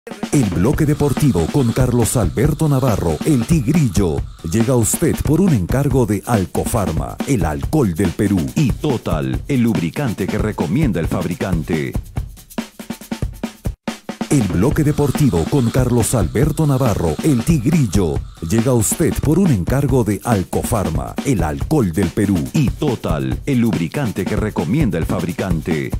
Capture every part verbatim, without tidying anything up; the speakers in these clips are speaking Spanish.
El bloque deportivo con Carlos Alberto Navarro, el Tigrillo, llega a usted por un encargo de Alcofarma, el alcohol del Perú, y Total, el lubricante que recomienda el fabricante. El bloque deportivo con Carlos Alberto Navarro, el Tigrillo, llega a usted por un encargo de Alcofarma, el alcohol del Perú, y Total, el lubricante que recomienda el fabricante.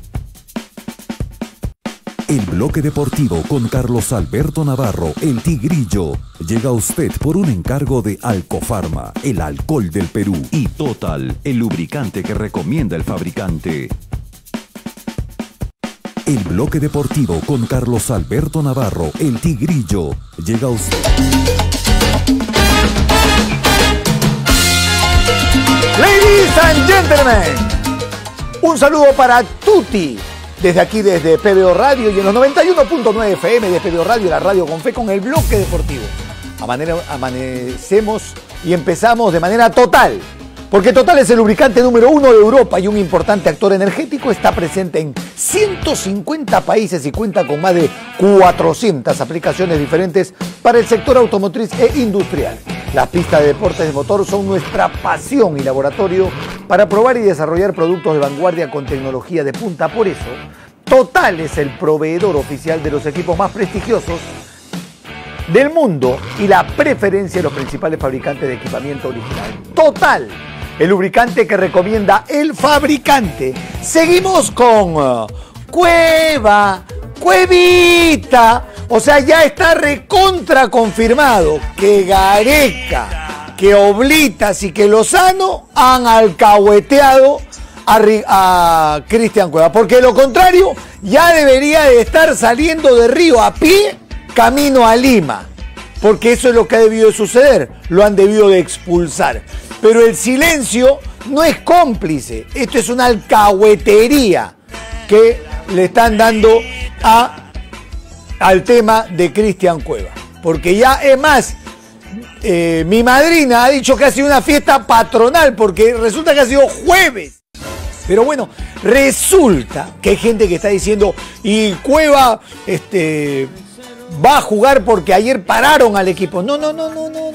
El bloque deportivo con Carlos Alberto Navarro, el Tigrillo, llega a usted por un encargo de Alcofarma, el alcohol del Perú, y Total, el lubricante que recomienda el fabricante. El bloque deportivo con Carlos Alberto Navarro, el Tigrillo, llega a usted. Ladies and gentlemen, un saludo para Tuti. Desde aquí, desde P B O Radio y en los noventa y uno punto nueve F M de P B O Radio, la radio con fe, con el bloque deportivo. Amanecemos y empezamos de manera total, porque Total es el lubricante número uno de Europa y un importante actor energético. Está presente en ciento cincuenta países y cuenta con más de cuatrocientas aplicaciones diferentes para el sector automotriz e industrial. Las pistas de deportes de motor son nuestra pasión y laboratorio para probar y desarrollar productos de vanguardia con tecnología de punta. Por eso, Total es el proveedor oficial de los equipos más prestigiosos del mundo y la preferencia de los principales fabricantes de equipamiento original. Total, el lubricante que recomienda el fabricante. Seguimos con uh, Cueva, Cuevita. O sea, ya está recontra confirmado que Gareca, que Oblitas y que Lozano han alcahueteado a, a Cristian Cueva. Porque de lo contrario, ya debería de estar saliendo de Río a pie, camino a Lima. Porque eso es lo que ha debido de suceder. Lo han debido de expulsar. Pero el silencio no es cómplice. Esto es una alcahuetería que le están dando a... al tema de Cristian Cueva. Porque ya, es más, eh, mi madrina ha dicho que ha sido una fiesta patronal, porque resulta que ha sido jueves. Pero bueno, resulta que hay gente que está diciendo, y Cueva este, va a jugar porque ayer pararon al equipo. No, no, no, no, no, no, no,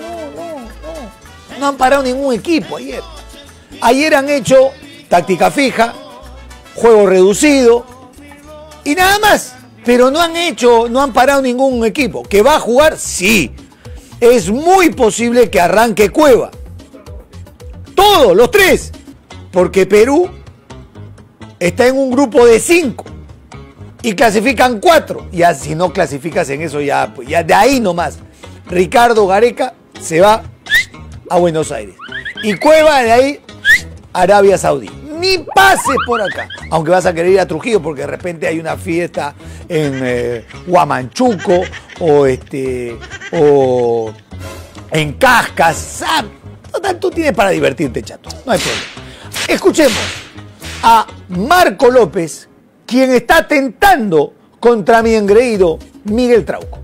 no. No han parado ningún equipo ayer. Ayer han hecho táctica fija, juego reducido y nada más. Pero no han hecho, no han parado ningún equipo. ¿Que va a jugar? Sí. Es muy posible que arranque Cueva. Todos, los tres. Porque Perú está en un grupo de cinco. Y clasifican cuatro. Ya si no clasificas en eso, ya, pues, ya de ahí nomás. Ricardo Gareca se va a Buenos Aires. Y Cueva de ahí, Arabia Saudí. Ni pases por acá. Aunque vas a querer ir a Trujillo porque de repente hay una fiesta en eh, Huamanchuco o, este, o en Cascas. Total, tú tienes para divertirte, chato. No hay problema. Escuchemos a Marco López, quien está tentando contra mi engreído Miguel Trauco.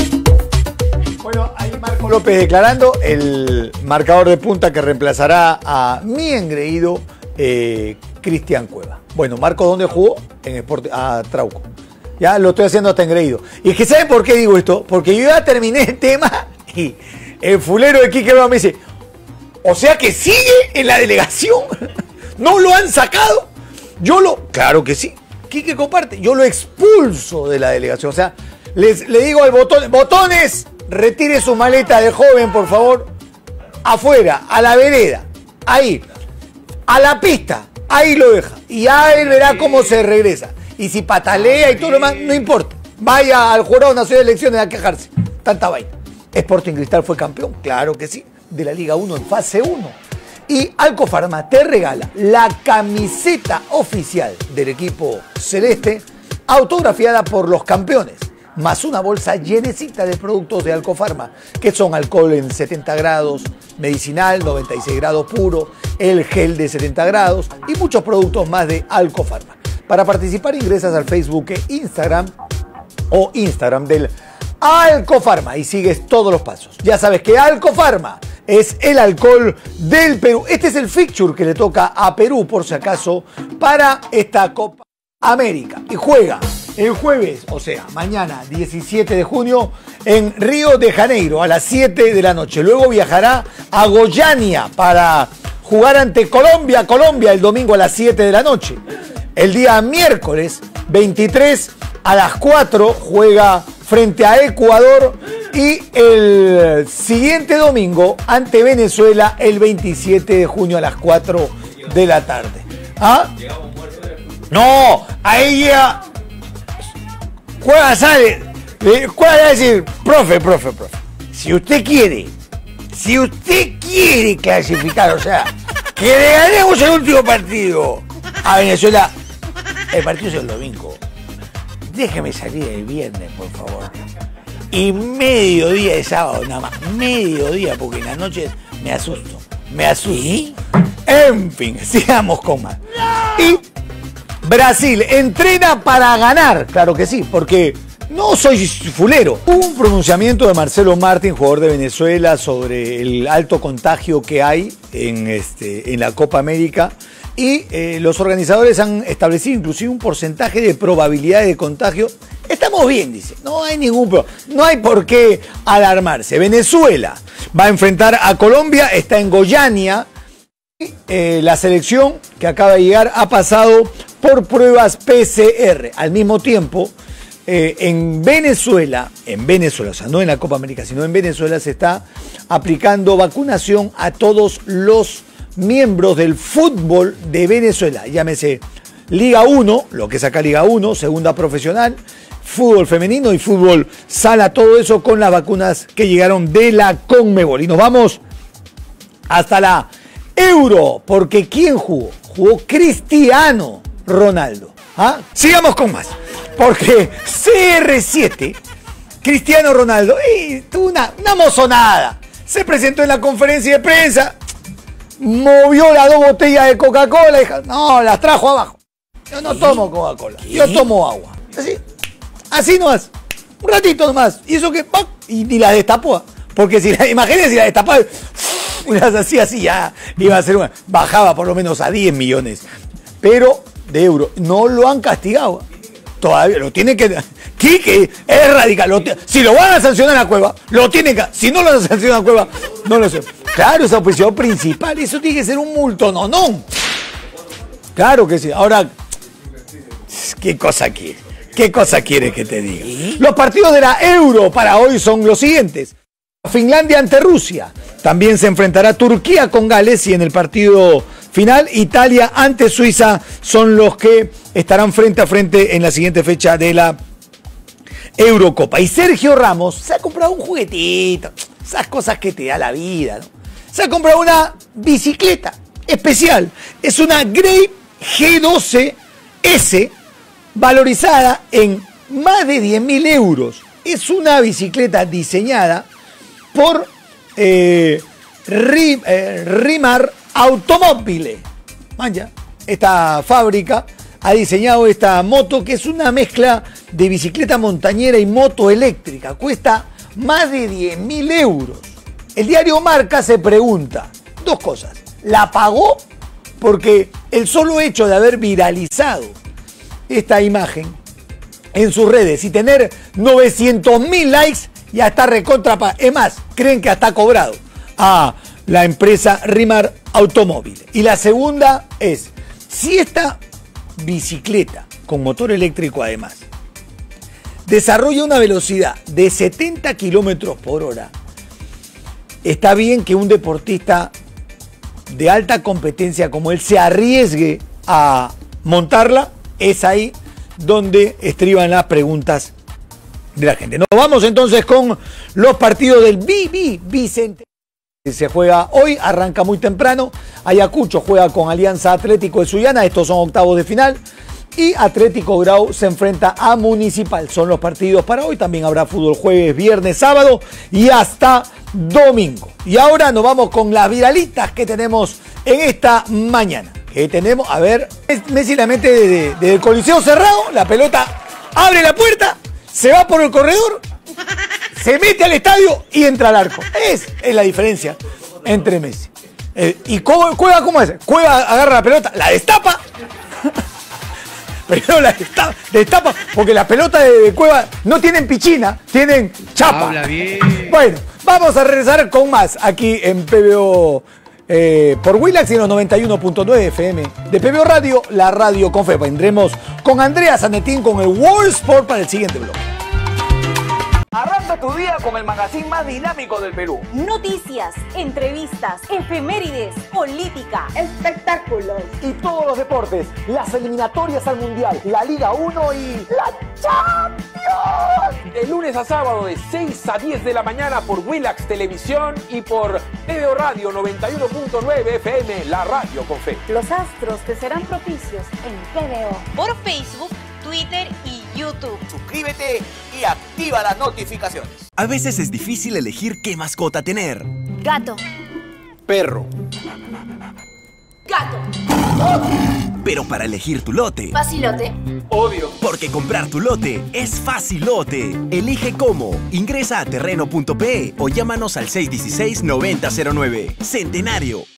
Bueno, ahí Marco López declarando, el marcador de punta que reemplazará a mi engreído Eh, Cristian Cueva. Bueno, Marco, ¿dónde jugó? En Sport, a Trauco. Ya lo estoy haciendo hasta engreído. Y es que, ¿saben por qué digo esto? Porque yo ya terminé el tema y el fulero de Quique me dice, o sea que sigue en la delegación. ¿No lo han sacado? Yo lo... Claro que sí. Quique comparte. Yo lo expulso de la delegación. O sea, les, le digo al botón, botones, retire su maleta de joven, por favor. Afuera, a la vereda. Ahí. A la pista, ahí lo deja. Y ya él verá cómo se regresa. Y si patalea y todo lo demás, no importa. Vaya al Jurado Nacional de Elecciones a quejarse. Tanta vaina. Sporting Cristal fue campeón, claro que sí, de la Liga uno en fase uno. Y Alcofarma te regala la camiseta oficial del equipo celeste, autografiada por los campeones, más una bolsa llenecita de productos de Alcofarma, que son alcohol en setenta grados, medicinal, noventa y seis grados puro, el gel de setenta grados y muchos productos más de Alcofarma. Para participar ingresas al Facebook e Instagram o Instagram del Alcofarma y sigues todos los pasos. Ya sabes que Alcofarma es el alcohol del Perú. Este es el fixture que le toca a Perú, por si acaso, para esta Copa América. Y juega el jueves, o sea, mañana diecisiete de junio, en Río de Janeiro a las siete de la noche. Luego viajará a Goiânia para jugar ante Colombia, Colombia el domingo a las siete de la noche. El día miércoles veintitrés a las cuatro juega frente a Ecuador y el siguiente domingo ante Venezuela el veintisiete de junio a las cuatro de la tarde. ¿Ah? No, ahí llega, juega, sale, juega a decir, profe, profe, profe, si usted quiere, si usted quiere clasificar, o sea, que le ganemos el último partido a Venezuela, el partido es el domingo. Déjeme salir el viernes, por favor. Y mediodía de sábado, nada más. Mediodía, porque en la noche me asusto. Me asusto. ¿Sí? En fin, sigamos con más. Y Brasil entrena para ganar. Claro que sí, porque no soy fulero. Hubo un pronunciamiento de Marcelo Martín, jugador de Venezuela, sobre el alto contagio que hay en, este, en la Copa América. Y eh, los organizadores han establecido inclusive un porcentaje de probabilidad de contagio. Estamos bien, dice. No hay ningún problema. No hay por qué alarmarse. Venezuela va a enfrentar a Colombia. Está en Goiânia. Y, eh, la selección que acaba de llegar ha pasado por pruebas P C R. Al mismo tiempo, eh, en Venezuela, en Venezuela, o sea, no en la Copa América, sino en Venezuela se está aplicando vacunación a todos los miembros del fútbol de Venezuela, llámese Liga uno, lo que es acá Liga uno, segunda profesional, fútbol femenino y fútbol sala, todo eso con las vacunas que llegaron de la Conmebol. Y nos vamos hasta la Euro, porque ¿quién jugó? Jugó Cristiano Ronaldo. ¿Ah? Sigamos con más, porque C R siete, Cristiano Ronaldo, y tuvo una, una mozonada, se presentó en la conferencia de prensa, movió las dos botellas de Coca-Cola y dijo, no, las trajo abajo. Yo no tomo Coca-Cola, yo tomo agua. Así, así nomás, un ratito nomás. Y eso que, ¡pum! Y, y la destapó. Porque si la, imagínense si la destapaba y las hacía así, ya iba a ser una, bajaba por lo menos a diez millones. Pero de euros. No lo han castigado. Todavía lo tiene que... Quique es radical. Lo, si lo van a sancionar a Cueva, lo tienen que... Si no lo van a sancionar a Cueva, no lo sé. Claro, esa oposición principal. Eso tiene que ser un multo, no, no. Claro que sí. Ahora, ¿qué cosa quiere? ¿Qué cosa quiere que te diga? Los partidos de la Euro para hoy son los siguientes. Finlandia ante Rusia. También se enfrentará Turquía con Gales y en el partido final Italia ante Suiza son los que estarán frente a frente en la siguiente fecha de la Eurocopa. Y Sergio Ramos se ha comprado un juguetito, esas cosas que te da la vida, ¿no? Se ha comprado una bicicleta especial. Es una Grape G doce S valorizada en más de diez mil euros. Es una bicicleta diseñada por eh, Rim, eh, Rimar Automobile. Manja, esta fábrica ha diseñado esta moto que es una mezcla de bicicleta montañera y moto eléctrica. Cuesta más de diez mil euros. El diario Marca se pregunta dos cosas. ¿La pagó? Porque el solo hecho de haber viralizado esta imagen en sus redes y tener novecientos mil likes ya está recontra. Es más, creen que hasta ha cobrado a la empresa Rimar Automóvil. Y la segunda es, si esta bicicleta con motor eléctrico además desarrolla una velocidad de setenta kilómetros por hora, está bien que un deportista de alta competencia como él se arriesgue a montarla. Es ahí donde estriban las preguntas de la gente. Nos vamos entonces con los partidos del B B Vicente. Se juega hoy, arranca muy temprano. Ayacucho juega con Alianza Atlético de Sullana, estos son octavos de final. Y Atlético Grau se enfrenta a Municipal. Son los partidos para hoy. También habrá fútbol jueves, viernes, sábado y hasta domingo. Y ahora nos vamos con las viralitas que tenemos en esta mañana. Que tenemos, a ver, Messi la mete desde, desde el coliseo cerrado, la pelota abre la puerta, se va por el corredor, se mete al estadio y entra al arco. Es, es la diferencia entre Messi. Eh, ¿Y cómo, Cueva cómo es? Cueva agarra la pelota, la destapa, Pero la destapa, destapa porque las pelotas de, de Cueva no tienen pichina, tienen chapa. Habla bien. Bueno, vamos a regresar con más aquí en P B O eh, por Willax y en los noventa y uno punto nueve F M de P B O Radio, la radio con fe. Vendremos con Andrea Zanetín con el World Sport para el siguiente bloque. Arranca tu día con el magazine más dinámico del Perú. Noticias, entrevistas, efemérides, política, espectáculos y todos los deportes, las eliminatorias al Mundial, la Liga uno y la Champions. De lunes a sábado de seis a diez de la mañana por Willax Televisión y por P B O Radio noventa y uno punto nueve F M, la radio con fe. Los astros te serán propicios en P B O. Por Facebook, Twitter y YouTube. Suscríbete y activa las notificaciones. A veces es difícil elegir qué mascota tener. Gato. Perro. Gato. Pero para elegir tu lote... Facilote. Obvio. Porque comprar tu lote es facilote. Elige cómo. Ingresa a terreno punto pe o llámanos al seis uno seis, nueve cero cero nueve. Centenario.